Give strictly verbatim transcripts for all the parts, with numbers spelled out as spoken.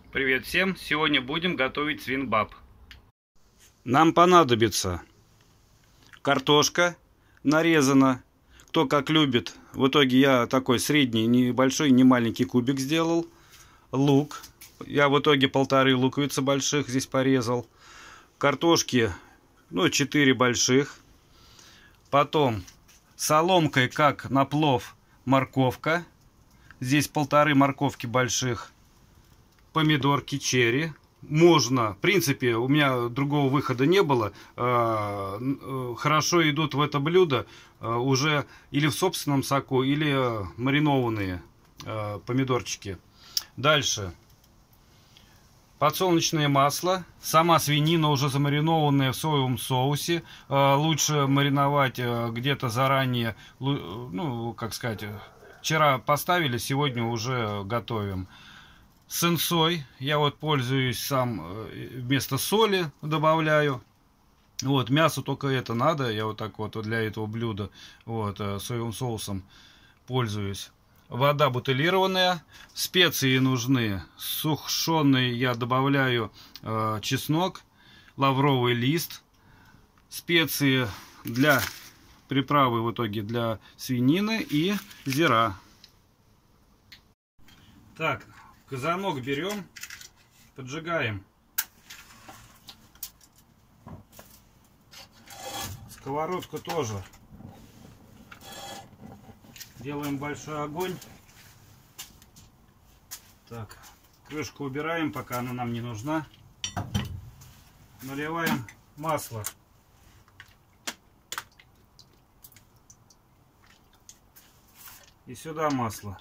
Привет всем! Сегодня будем готовить свинбаб. Нам понадобится картошка нарезана, кто как любит. В итоге я такой средний, не большой, не маленький кубик сделал. Лук. Я в итоге полторы луковицы больших здесь порезал. Картошки, ну, четыре больших. Потом соломкой, как на плов, морковка. Здесь полторы морковки больших. Помидорки черри. Можно, в принципе, у меня другого выхода не было. Хорошо идут в это блюдо уже или в собственном соку, или маринованные помидорчики. Дальше. Подсолнечное масло. Сама свинина уже замаринованная в соевом соусе. Лучше мариновать где-то заранее, ну, как сказать, вчера поставили, сегодня уже готовим. Сенсой. Я вот пользуюсь сам, вместо соли добавляю. Вот, мясо только это надо. Я вот так вот для этого блюда вот соевым соусом пользуюсь. Вода бутилированная. Специи нужны. Сушеные я добавляю э, чеснок, лавровый лист. Специи для приправы в итоге для свинины и зира. Так, казанок берем, поджигаем. Сковородку тоже. Делаем большой огонь. Так, крышку убираем, пока она нам не нужна. Наливаем масло. И сюда масло.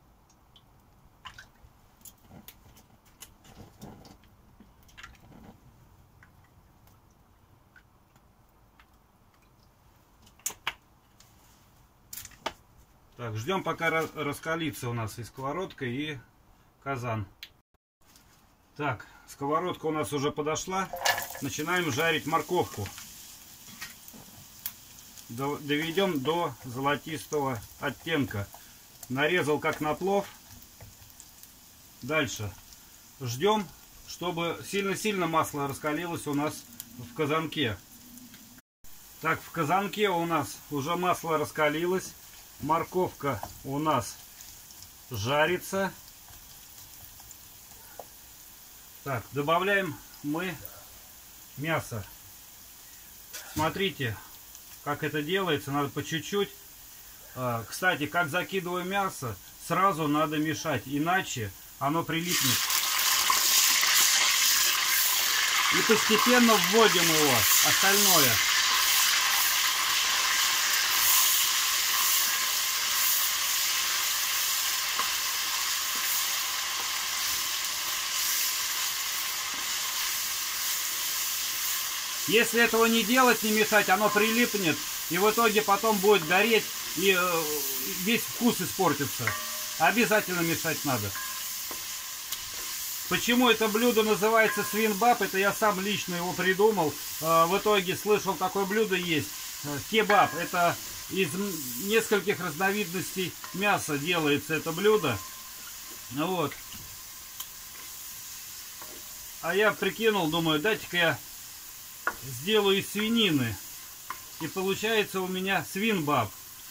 Так, ждем, пока раскалится у нас и сковородка, и казан. Так, сковородка у нас уже подошла. Начинаем жарить морковку. Доведем до золотистого оттенка. Нарезал как на плов. Дальше. Ждем, чтобы сильно-сильно масло раскалилось у нас в казанке. Так, в казанке у нас уже масло раскалилось. Морковка у нас жарится. Так, добавляем мы мясо. Смотрите, как это делается. Надо по чуть-чуть. Кстати, как закидываю мясо, сразу надо мешать, иначе оно прилипнет. И постепенно вводим его, остальное. Если этого не делать, не мешать, оно прилипнет, и в итоге потом будет гореть, и весь вкус испортится. Обязательно мешать надо. Почему это блюдо называется свинбаб? Это я сам лично его придумал. В итоге слышал, такое блюдо есть. Кебаб. Это из нескольких разновидностей мяса делается это блюдо. Вот. А я прикинул, думаю, дайте-ка я сделаю из свинины. И получается у меня свинбаб.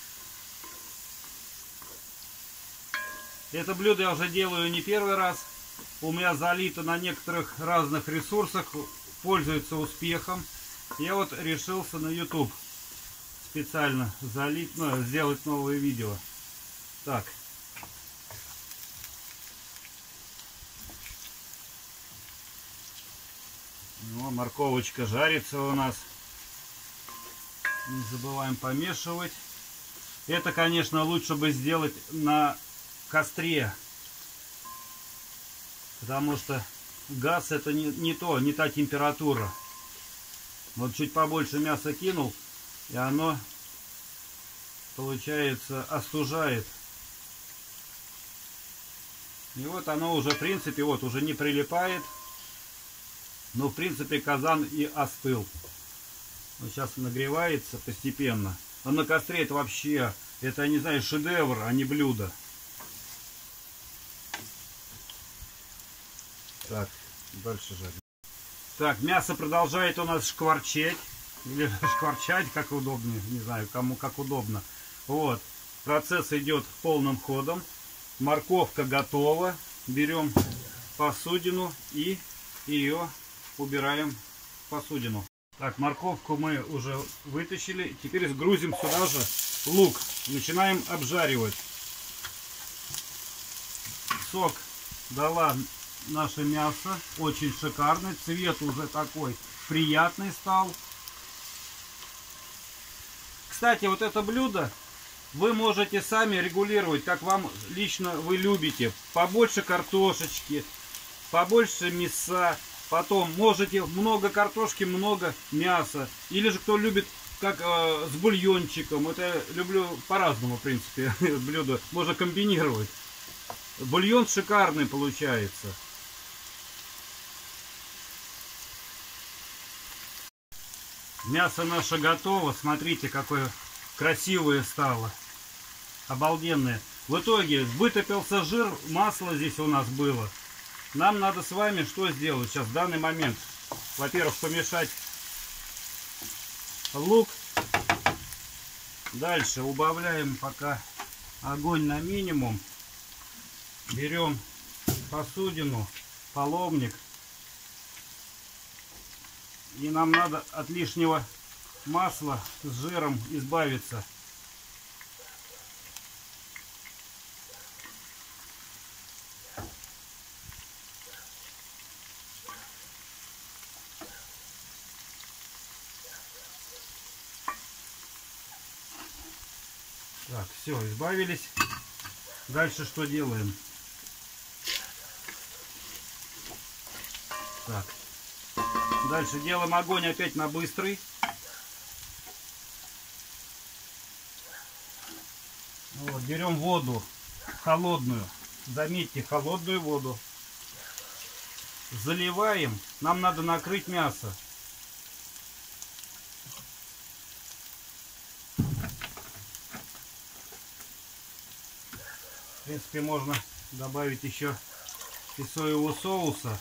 Это блюдо я уже делаю не первый раз. У меня залито на некоторых разных ресурсах. Пользуется успехом. Я вот решился на YouTube специально залить, ну, сделать новое видео. Так. Ну, морковочка жарится у нас. Не забываем помешивать. Это, конечно, лучше бы сделать на костре. Потому что газ это не, не то, не та температура. Вот чуть побольше мяса кинул, и оно, получается, остужает. И вот оно уже, в принципе, вот уже не прилипает. Но, в принципе, казан и остыл. Вот сейчас нагревается постепенно. А на костре это вообще, это, я не знаю, шедевр, а не блюдо. Так, дальше жарим. Так, мясо продолжает у нас шкварчать. Или шкварчать, как удобно, не знаю, кому как удобно. Вот, процесс идет полным ходом. Морковка готова. Берем посудину и ее убираем в посудину. Так, морковку мы уже вытащили. Теперь сгрузим сюда же лук. Начинаем обжаривать. Сок дала наше мясо. Очень шикарный. Цвет уже такой приятный стал. Кстати, вот это блюдо вы можете сами регулировать, как вам лично вы любите. Побольше картошечки, побольше мяса. Потом можете много картошки, много мяса. Или же кто любит как э, с бульончиком. Это люблю по-разному, в принципе, блюдо. Можно комбинировать. Бульон шикарный получается. Мясо наше готово. Смотрите, какое красивое стало. Обалденное. В итоге вытопился жир, масло здесь у нас было. Нам надо с вами что сделать сейчас в данный момент? Во-первых, помешать лук. Дальше убавляем пока огонь на минимум. Берем посудину, половник. И нам надо от лишнего масла с жиром избавиться. Так, все, избавились. Дальше что делаем? Так. Дальше делаем огонь опять на быстрый. Вот, берем воду холодную. Заметьте, холодную воду. Заливаем. Нам надо накрыть мясо. В принципе, можно добавить еще и соевого соуса.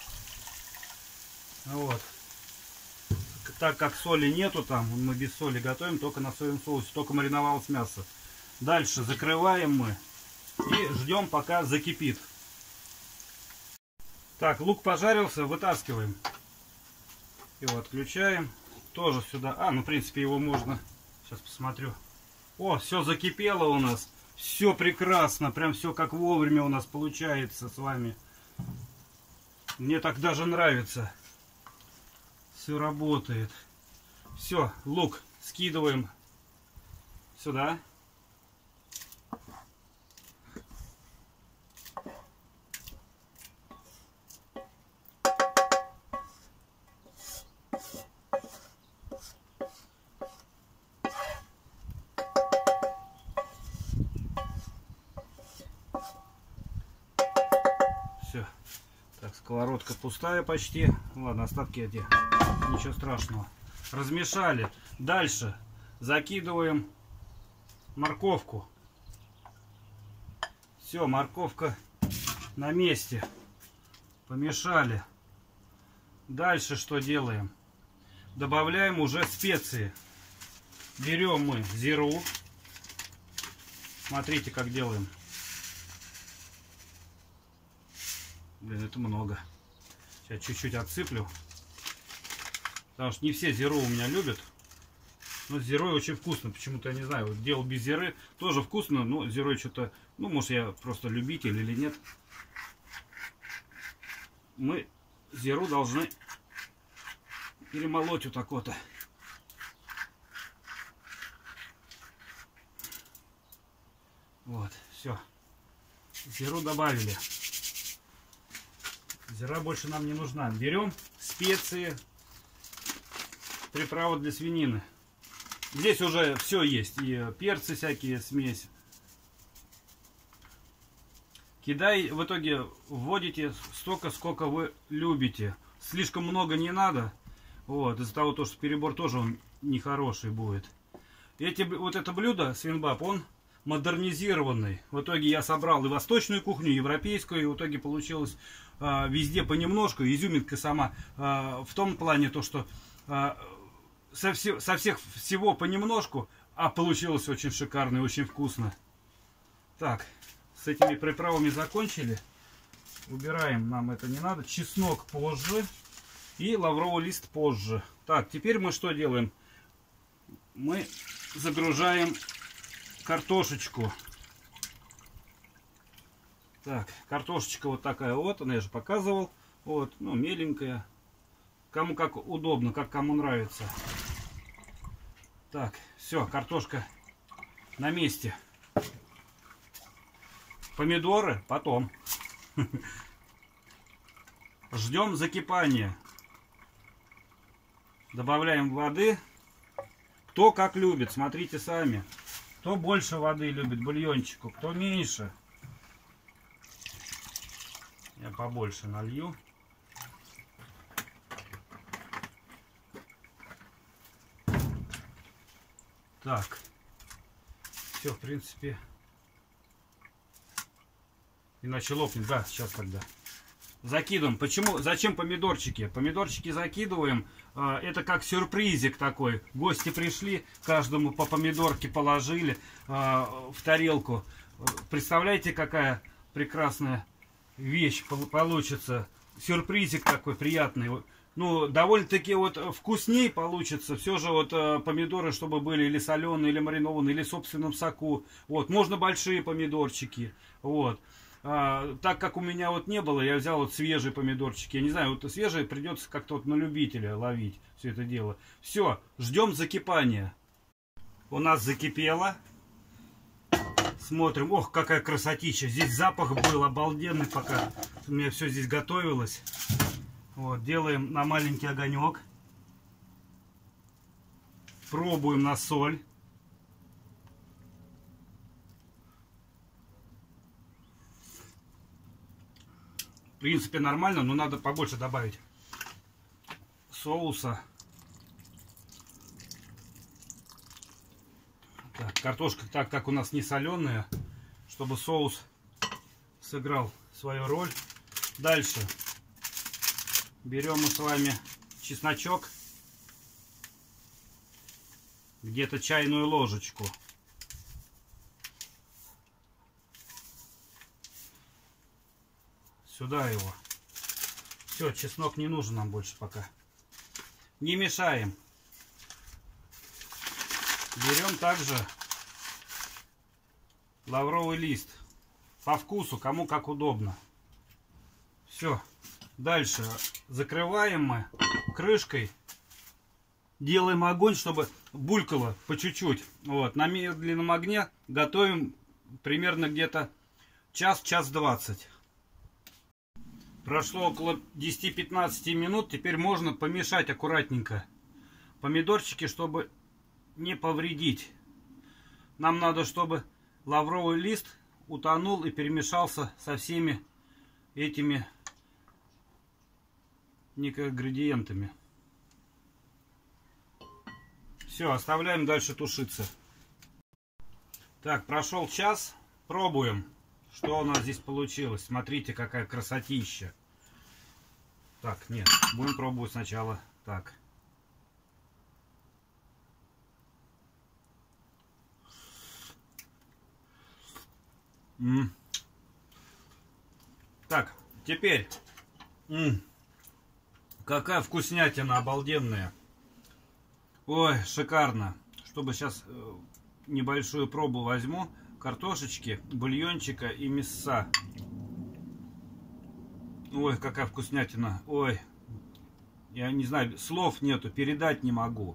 Вот. Так как соли нету там, мы без соли готовим, только на соевом соусе, только мариновалось мясо. Дальше закрываем мы и ждем, пока закипит. Так, лук пожарился, вытаскиваем. Его отключаем. Тоже сюда. А, ну в принципе его можно. Сейчас посмотрю. О, все закипело у нас. Все прекрасно. Прям все как вовремя у нас получается с вами. Мне так даже нравится. Все работает. Все, лук скидываем сюда. Все. Так, сковородка пустая почти. Ладно, остатки эти. Ничего страшного. Размешали. Дальше закидываем морковку. Все, морковка на месте. Помешали. Дальше что делаем? Добавляем уже специи. Берем мы зиру. Смотрите, как делаем. Блин, это много. Сейчас чуть-чуть отсыплю. Потому что не все зиру у меня любят. Но с зирой очень вкусно. Почему-то, я не знаю, вот делал без зиры. Тоже вкусно, но зирой что-то... Ну, может, я просто любитель или нет. Мы зиру должны перемолоть вот так вот. Вот, все. Зиру добавили. Зира больше нам не нужна. Берем специи, приправы для свинины. Здесь уже все есть. И перцы всякие, смесь. Кидай, в итоге вводите столько, сколько вы любите. Слишком много не надо. Вот, из-за того, что перебор тоже он нехороший будет. Эти, вот это блюдо, свинбаб, он модернизированный. В итоге я собрал и восточную кухню, и европейскую, и в итоге получилось э, везде понемножку. Изюминка сама э, в том плане, то, что э, со, все, со всех всего понемножку, а получилось очень шикарно и очень вкусно. Так, с этими приправами закончили. Убираем, нам это не надо. Чеснок позже и лавровый лист позже. Так, теперь мы что делаем? Мы загружаем картошечку. Так, картошечка вот такая вот, она я же показывал. Вот, ну, меленькая. Кому как удобно, как кому нравится. Так, все, картошка на месте. Помидоры потом. Ждем закипания. Добавляем воды. Кто как любит, смотрите сами. Кто больше воды любит бульончику, кто меньше. Я побольше налью. Так. Все, в принципе. Иначе лопнет. Да, сейчас тогда. Закидываем. Почему? Зачем помидорчики? Помидорчики закидываем. Это как сюрпризик такой. Гости пришли, каждому по помидорке положили в тарелку. Представляете, какая прекрасная вещь получится. Сюрпризик такой приятный. Ну, довольно-таки вот вкусней получится. Все же вот помидоры, чтобы были или соленые, или маринованные, или в собственном соку. Вот, можно большие помидорчики. Вот. А, так как у меня вот не было, я взял вот свежие помидорчики. Я не знаю, вот свежие придется как-то вот на любителя ловить все это дело. Все, ждем закипания. У нас закипело. Смотрим. Ох, какая красотища. Здесь запах был обалденный, пока у меня все здесь готовилось. Вот, делаем на маленький огонек. Пробуем на соль. В принципе нормально, но надо побольше добавить соуса. Так, картошка, так как у нас не соленая, чтобы соус сыграл свою роль. Дальше берем мы с вами чесночок, где-то чайную ложечку. Сюда его. Все, чеснок не нужен нам больше пока. Не мешаем. Берем также лавровый лист. По вкусу, кому как удобно. Все. Дальше закрываем мы крышкой. Делаем огонь, чтобы булькало по чуть-чуть. Вот. На медленном огне готовим примерно где-то час, час двадцать. Прошло около десяти-пятнадцати минут. Теперь можно помешать аккуратненько помидорчики, чтобы не повредить. Нам надо, чтобы лавровый лист утонул и перемешался со всеми этими микроингредиентами. Все, оставляем дальше тушиться. Так, прошел час. Пробуем, что у нас здесь получилось. Смотрите, какая красотища. Так, нет, будем пробовать сначала так. М-м. Так, теперь. М-м. Какая вкуснятина обалденная. Ой, шикарно. Чтобы сейчас небольшую пробу возьму. Картошечки, бульончика и мяса. Ой, какая вкуснятина. Ой, я не знаю, слов нету, передать не могу.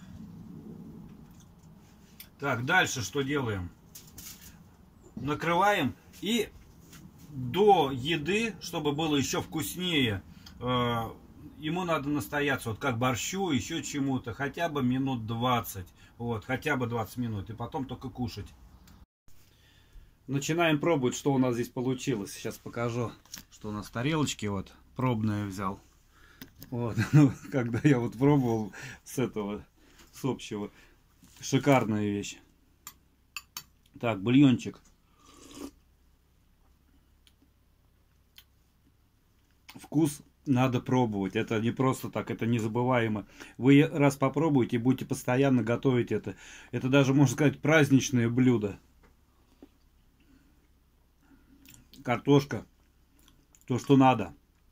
Так, дальше что делаем? Накрываем и до еды, чтобы было еще вкуснее, э, ему надо настояться, вот как борщу, еще чему-то, хотя бы минут двадцать. Вот, хотя бы двадцать минут, и потом только кушать. Начинаем пробовать, что у нас здесь получилось. Сейчас покажу, что у нас в тарелочке. Вот, пробное взял. Вот, когда я вот пробовал с этого, с общего. Шикарная вещь. Так, бульончик. Вкус надо пробовать. Это не просто так, это незабываемо. Вы раз попробуете и будете постоянно готовить это. Это даже, можно сказать, праздничное блюдо. Картошка. То, что надо.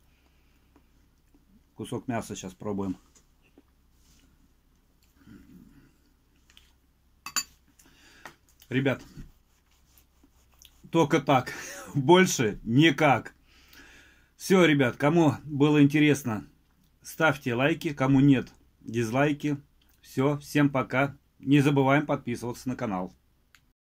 Кусок мяса сейчас пробуем. Ребят, только так. Больше никак. Все, ребят, кому было интересно, ставьте лайки. Кому нет, дизлайки. Все, всем пока. Не забываем подписываться на канал.